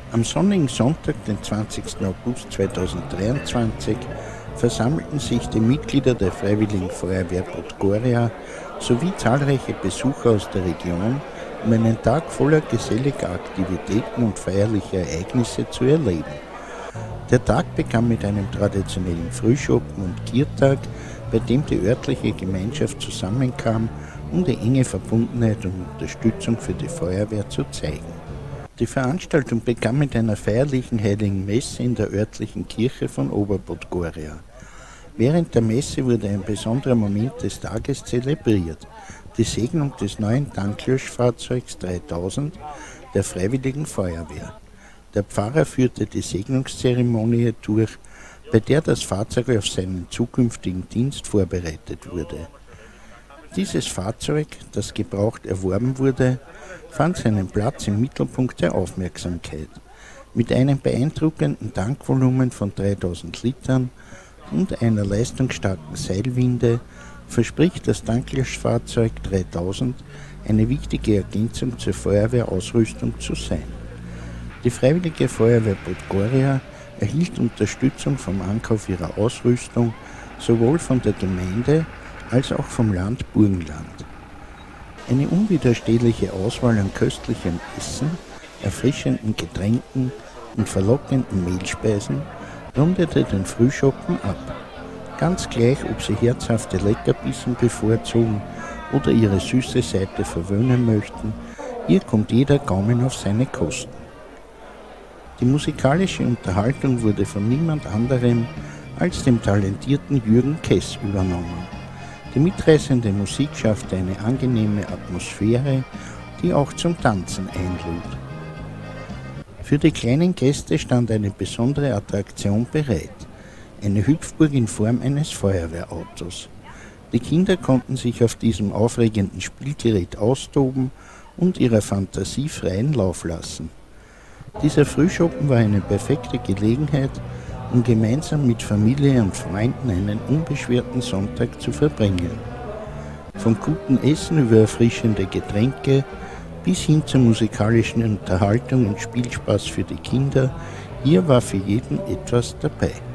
Am sonnigen Sonntag, den 20. August 2023, versammelten sich die Mitglieder der Freiwilligen Feuerwehr Podgoria sowie zahlreiche Besucher aus der Region, um einen Tag voller geselliger Aktivitäten und feierlicher Ereignisse zu erleben. Der Tag begann mit einem traditionellen Frühschoppen und Kiertag, bei dem die örtliche Gemeinschaft zusammenkam, um die enge Verbundenheit und Unterstützung für die Feuerwehr zu zeigen. Die Veranstaltung begann mit einer feierlichen Heiligen Messe in der örtlichen Kirche von Oberpodgoria. Während der Messe wurde ein besonderer Moment des Tages zelebriert, die Segnung des neuen Tanklöschfahrzeugs 3000 der Freiwilligen Feuerwehr. Der Pfarrer führte die Segnungszeremonie durch, bei der das Fahrzeug auf seinen zukünftigen Dienst vorbereitet wurde. Dieses Fahrzeug, das gebraucht erworben wurde, fand seinen Platz im Mittelpunkt der Aufmerksamkeit. Mit einem beeindruckenden Tankvolumen von 3000 Litern und einer leistungsstarken Seilwinde verspricht das Tanklöschfahrzeug 3000 eine wichtige Ergänzung zur Feuerwehrausrüstung zu sein. Die Freiwillige Feuerwehr Podgoria erhielt Unterstützung vom Ankauf ihrer Ausrüstung sowohl von der Gemeinde als auch vom Land Burgenland. Eine unwiderstehliche Auswahl an köstlichem Essen, erfrischenden Getränken und verlockenden Mehlspeisen rundete den Frühschoppen ab. Ganz gleich, ob sie herzhafte Leckerbissen bevorzugen oder ihre süße Seite verwöhnen möchten, hier kommt jeder Gaumen auf seine Kosten. Die musikalische Unterhaltung wurde von niemand anderem als dem talentierten Jürgen Kess übernommen. Die mitreißende Musik schaffte eine angenehme Atmosphäre, die auch zum Tanzen einlud. Für die kleinen Gäste stand eine besondere Attraktion bereit, eine Hüpfburg in Form eines Feuerwehrautos. Die Kinder konnten sich auf diesem aufregenden Spielgerät austoben und ihrer Fantasie freien Lauf lassen. Dieser Frühschoppen war eine perfekte Gelegenheit, um gemeinsam mit Familie und Freunden einen unbeschwerten Sonntag zu verbringen. Vom guten Essen über erfrischende Getränke bis hin zur musikalischen Unterhaltung und Spielspaß für die Kinder, hier war für jeden etwas dabei.